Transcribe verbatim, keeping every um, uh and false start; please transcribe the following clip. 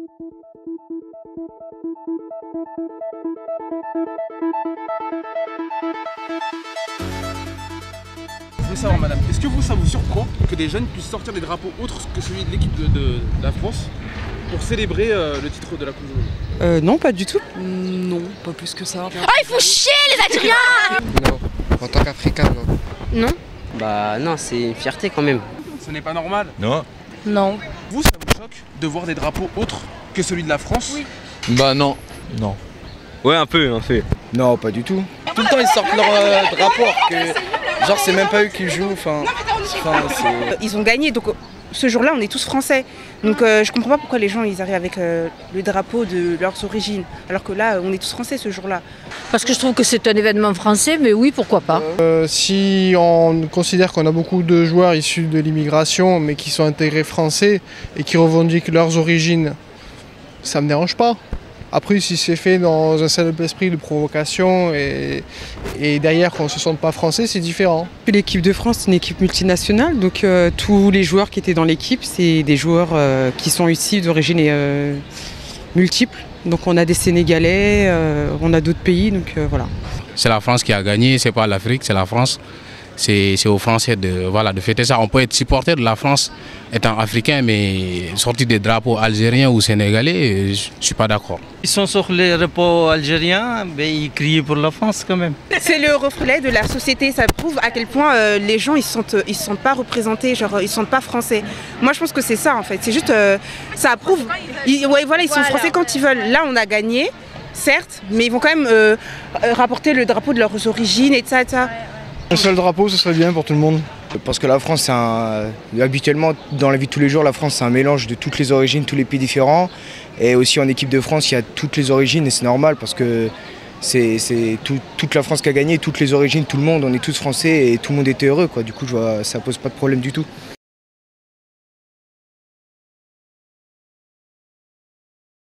Je veux savoir, madame, est-ce que vous, ça vous surprend que des jeunes puissent sortir des drapeaux autres que celui de l'équipe de, de, de la France pour célébrer euh, le titre de la Coupe du Monde? Euh, non, pas du tout. Non, pas plus que ça. Ah, il faut chier les Algériens! Non, en tant qu'Africain, non. Non. Bah non, c'est une fierté quand même. Ce n'est pas normal. Non. Non. Vous, ça vous choque de voir des drapeaux autres que celui de la France? Oui. Bah non. Non. Ouais, un peu, un peu. Non, pas du tout. Tout le temps, ils sortent leur euh, drapeau, que genre, c'est même pas eux qui jouent. Enfin, Ils ont gagné, donc ce jour-là, on est tous français. Donc euh, je comprends pas pourquoi les gens ils arrivent avec euh, le drapeau de leurs origines, alors que là, on est tous français ce jour-là. Parce que je trouve que c'est un événement français, mais oui, pourquoi pas. Euh, si on considère qu'on a beaucoup de joueurs issus de l'immigration, mais qui sont intégrés français et qui revendiquent leurs origines, ça me dérange pas. Après, si c'est fait dans un simple esprit de provocation et, et derrière qu'on ne se sente pas français, c'est différent. L'équipe de France, c'est une équipe multinationale, donc euh, tous les joueurs qui étaient dans l'équipe, c'est des joueurs euh, qui sont ici d'origine euh, multiple. Donc on a des Sénégalais, euh, on a d'autres pays, donc euh, voilà. C'est la France qui a gagné, c'est pas l'Afrique, c'est la France. C'est aux Français de, voilà, de fêter ça. On peut être supporter de la France étant africain, mais sortir des drapeaux algériens ou sénégalais, je ne suis pas d'accord. Ils sont sur les drapeaux algériens, mais ils crient pour la France quand même. C'est le reflet de la société, ça prouve à quel point euh, les gens ils se sentent, ils se sentent pas représentés, genre ils se sentent pas français. Moi je pense que c'est ça en fait, c'est juste, euh, ça prouve, ils, ouais, voilà, ils sont français quand ils veulent. Là on a gagné, certes, mais ils vont quand même euh, rapporter le drapeau de leurs origines et de ça et de ça. Un seul drapeau, ce serait bien pour tout le monde. Parce que la France, c'est un... habituellement, dans la vie de tous les jours, la France, c'est un mélange de toutes les origines, tous les pays différents. Et aussi en équipe de France, il y a toutes les origines et c'est normal parce que c'est tout, toute la France qui a gagné, toutes les origines, tout le monde, on est tous français et tout le monde était heureux, quoi. Du coup, je vois, ça pose pas de problème du tout.